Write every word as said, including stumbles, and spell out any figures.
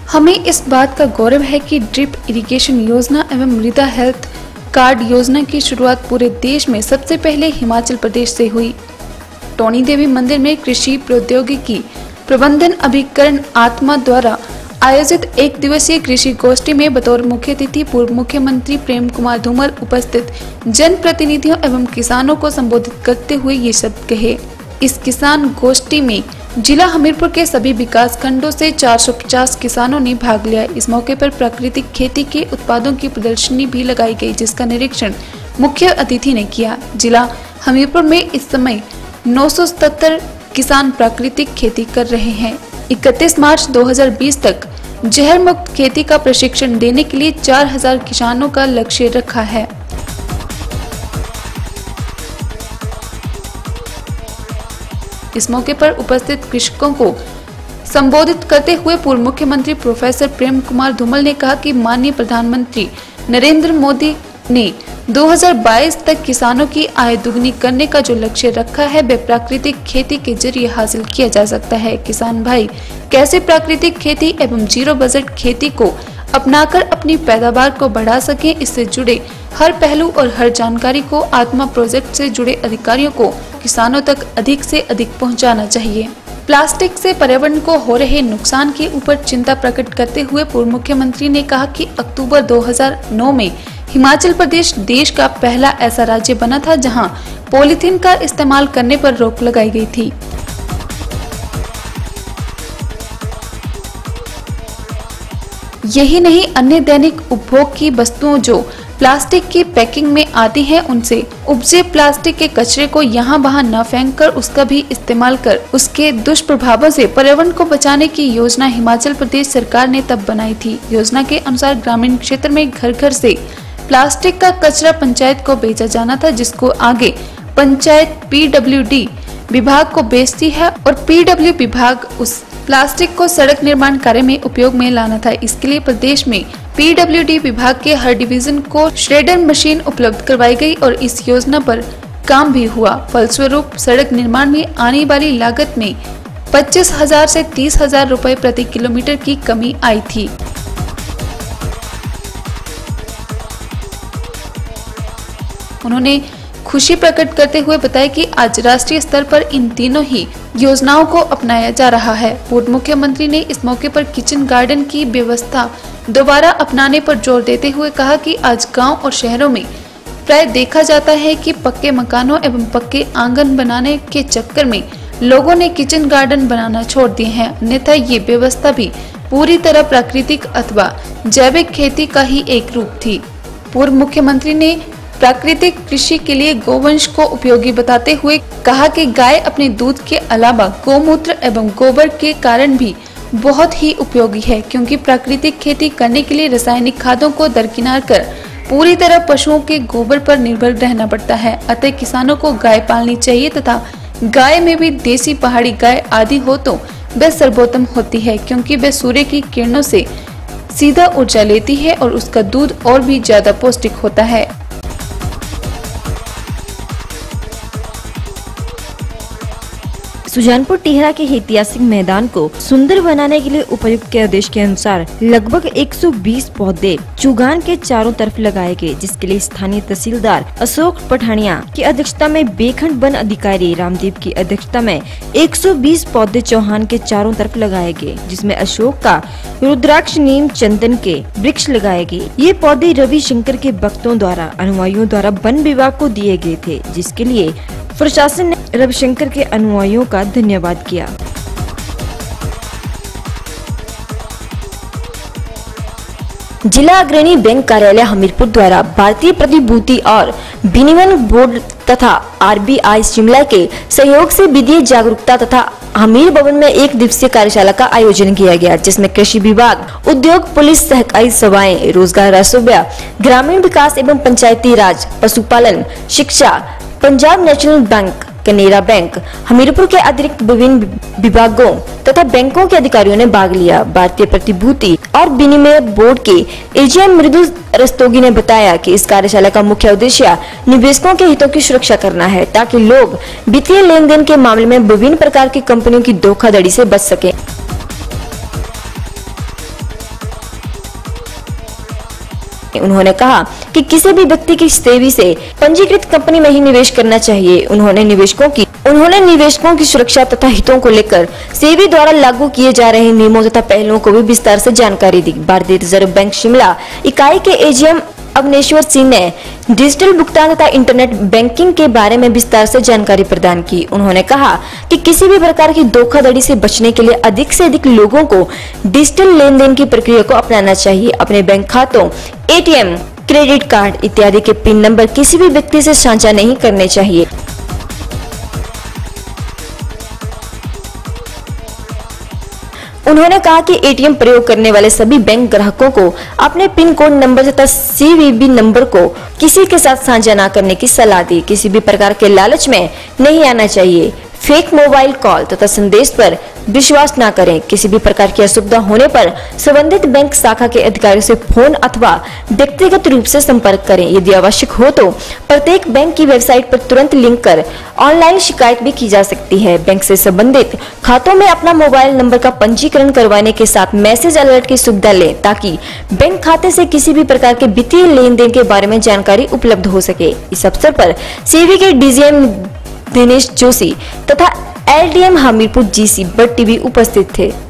हमें इस बात का गौरव है कि ड्रिप इरिगेशन योजना एवं मृदा हेल्थ कार्ड योजना की शुरुआत पूरे देश में सबसे पहले हिमाचल प्रदेश से हुई। टोनी देवी मंदिर में कृषि प्रौद्योगिकी प्रबंधन अभिकरण आत्मा द्वारा आयोजित एक दिवसीय कृषि गोष्ठी में बतौर मुख्य अतिथि पूर्व मुख्यमंत्री प्रेम कुमार धूमल उपस्थित जन प्रतिनिधियों एवं किसानों को संबोधित करते हुए ये शब्द कहे। इस किसान गोष्ठी में जिला हमीरपुर के सभी विकास खंडों से चार सौ पचास किसानों ने भाग लिया। इस मौके पर प्राकृतिक खेती के उत्पादों की प्रदर्शनी भी लगाई गई, जिसका निरीक्षण मुख्य अतिथि ने किया। जिला हमीरपुर में इस समय नौ सौ सतहत्तर किसान प्राकृतिक खेती कर रहे हैं। इकतीस मार्च दो हज़ार बीस तक जहर मुक्त खेती का प्रशिक्षण देने के लिए चार हज़ार किसानों का लक्ष्य रखा है। इस मौके पर उपस्थित कृषकों को संबोधित करते हुए पूर्व मुख्यमंत्री प्रोफेसर प्रेम कुमार धूमल ने कहा कि माननीय प्रधानमंत्री नरेंद्र मोदी ने दो हज़ार बाईस तक किसानों की आय दुगनी करने का जो लक्ष्य रखा है वह प्राकृतिक खेती के जरिए हासिल किया जा सकता है। किसान भाई कैसे प्राकृतिक खेती एवं जीरो बजट खेती को अपनाकर अपनी पैदावार को बढ़ा सकें, इससे जुड़े हर पहलू और हर जानकारी को आत्मा प्रोजेक्ट से जुड़े अधिकारियों को किसानों तक अधिक से अधिक पहुंचाना चाहिए। प्लास्टिक से पर्यावरण को हो रहे नुकसान के ऊपर चिंता प्रकट करते हुए पूर्व मुख्यमंत्री ने कहा कि अक्टूबर दो हज़ार नौ में हिमाचल प्रदेश देश का पहला ऐसा राज्य बना था जहां पॉलीथीन का इस्तेमाल करने पर रोक लगाई गई थी। यही नहीं, अन्य दैनिक उपभोग की वस्तुओं जो प्लास्टिक की पैकिंग में आती हैं, उनसे उपजे प्लास्टिक के कचरे को यहाँ वहाँ न फेंककर उसका भी इस्तेमाल कर उसके दुष्प्रभावों से पर्यावरण को बचाने की योजना हिमाचल प्रदेश सरकार ने तब बनाई थी। योजना के अनुसार ग्रामीण क्षेत्र में घर घर से प्लास्टिक का कचरा पंचायत को बेचा जाना था, जिसको आगे पंचायत पीडब्ल्यूडी विभाग को बेचती है और पीडब्ल्यू विभाग उस प्लास्टिक को सड़क निर्माण कार्य में उपयोग में लाना था। इसके लिए प्रदेश में पीडब्ल्यूडी विभाग के हर डिवीजन को श्रेडर मशीन उपलब्ध करवाई गई और इस योजना पर काम भी हुआ। फलस्वरूप सड़क निर्माण में आने वाली लागत में पच्चीस हजार से तीस हजार रुपए प्रति किलोमीटर की कमी आई थी। उन्होंने खुशी प्रकट करते हुए बताया कि आज राष्ट्रीय स्तर पर इन तीनों ही योजनाओं को अपनाया जा रहा है। पूर्व मुख्यमंत्री ने इस मौके पर किचन गार्डन की व्यवस्था दोबारा अपनाने पर जोर देते हुए कहा कि आज गांव और शहरों में प्राय देखा जाता है कि पक्के मकानों एवं पक्के आंगन बनाने के चक्कर में लोगों ने किचन गार्डन बनाना छोड़ दिए हैं, अन्यथा ये व्यवस्था भी पूरी तरह प्राकृतिक अथवा जैविक खेती का ही एक रूप थी। पूर्व मुख्यमंत्री ने प्राकृतिक कृषि के लिए गोवंश को उपयोगी बताते हुए कहा कि गाय अपने दूध के अलावा गोमूत्र एवं गोबर के कारण भी बहुत ही उपयोगी है, क्योंकि प्राकृतिक खेती करने के लिए रासायनिक खादों को दरकिनार कर पूरी तरह पशुओं के गोबर पर निर्भर रहना पड़ता है। अतः किसानों को गाय पालनी चाहिए तथा गाय में भी देसी पहाड़ी गाय आदि हो तो वह सर्वोत्तम होती है, क्योंकि वह सूर्य की किरणों से सीधा ऊर्जा लेती है और उसका दूध और भी ज्यादा पौष्टिक होता है। सुजानपुर टिहरा के ऐतिहासिक मैदान को सुंदर बनाने के लिए उपायुक्त के आदेश के अनुसार लगभग एक सौ बीस पौधे चुगान के चारों तरफ लगाए गए, जिसके लिए स्थानीय तहसीलदार अशोक पठानिया की अध्यक्षता में बेखंड वन अधिकारी रामदीप की अध्यक्षता में एक सौ बीस पौधे चौहान के चारों तरफ लगाए गए, जिसमें अशोक का रुद्राक्ष नीम चंदन के वृक्ष लगाए गए। ये पौधे रविशंकर के भक्तों द्वारा अनुयायियों द्वारा वन विभाग को दिए गए थे, जिसके लिए प्रशासन ने रविशंकर के अनुयायियों का धन्यवाद किया। जिला अग्रणी बैंक कार्यालय हमीरपुर द्वारा भारतीय प्रतिभूति और विनिमय बोर्ड तथा आरबीआई शिमला के सहयोग से वित्तीय जागरूकता तथा हमीर भवन में एक दिवसीय कार्यशाला का आयोजन किया गया, जिसमें कृषि विभाग, उद्योग, पुलिस, सहकारी सभाएं, रोजगार राजस्व, ग्रामीण विकास एवं पंचायती राज, पशुपालन, शिक्षा, Punjab national bank, Canara bank, Hamirpur के अतिरिक्त विभिन्न विभागों तथा बैंकों के अधिकारियों ने भाग लिया। भारतीय प्रतिभूति और विनिमय बोर्ड के एजीएम मृदुल रस्तोगी ने बताया कि इस कार्यशाला का मुख्य उद्देश्य निवेशकों के हितों की सुरक्षा करना है, ताकि लोग वित्तीय लेन देन के मामले में विभिन्न प्रकार की कंपनियों की धोखाधड़ी से बच सके। उन्होंने कहा कि किसी भी व्यक्ति की सेवी से पंजीकृत कंपनी में ही निवेश करना चाहिए। उन्होंने निवेशकों की उन्होंने निवेशकों की सुरक्षा तथा हितों को लेकर सेबी द्वारा लागू किए जा रहे नियमों तथा पहलुओं को भी विस्तार से जानकारी दी। भारतीय रिजर्व बैंक शिमला इकाई के एजीएम अवनेश्वर सिंह ने डिजिटल भुगतान तथा इंटरनेट बैंकिंग के बारे में विस्तार से जानकारी प्रदान की। उन्होंने कहा कि किसी भी प्रकार की धोखाधड़ी से बचने के लिए अधिक से अधिक लोगों को डिजिटल लेन देन की प्रक्रिया को अपनाना चाहिए। अपने बैंक खातों, एटीएम, क्रेडिट कार्ड इत्यादि के पिन नंबर किसी भी व्यक्ति से साझा नहीं करने चाहिए। उन्होंने कहा कि एटीएम प्रयोग करने वाले सभी बैंक ग्राहकों को अपने पिन कोड नंबर तथा सीवीवी नंबर को किसी के साथ साझा न करने की सलाह दी। किसी भी प्रकार के लालच में नहीं आना चाहिए। फेक मोबाइल कॉल तथा संदेश पर विश्वास न करें। किसी भी प्रकार की असुविधा होने पर संबंधित बैंक शाखा के अधिकारियों से फोन अथवा व्यक्तिगत रूप से संपर्क करें। यदि आवश्यक हो तो प्रत्येक बैंक की वेबसाइट पर तुरंत लिंक कर ऑनलाइन शिकायत भी की जा सकती है। बैंक से संबंधित खातों में अपना मोबाइल नंबर का पंजीकरण करवाने के साथ मैसेज अलर्ट की सुविधा लें ताकि बैंक खाते से किसी भी प्रकार के वित्तीय लेन देन के बारे में जानकारी उपलब्ध हो सके। इस अवसर पर सेबी के डीजीएम दिनेश जोशी तथा LDM Hamirpur GC Butt TV उपस्थित थे।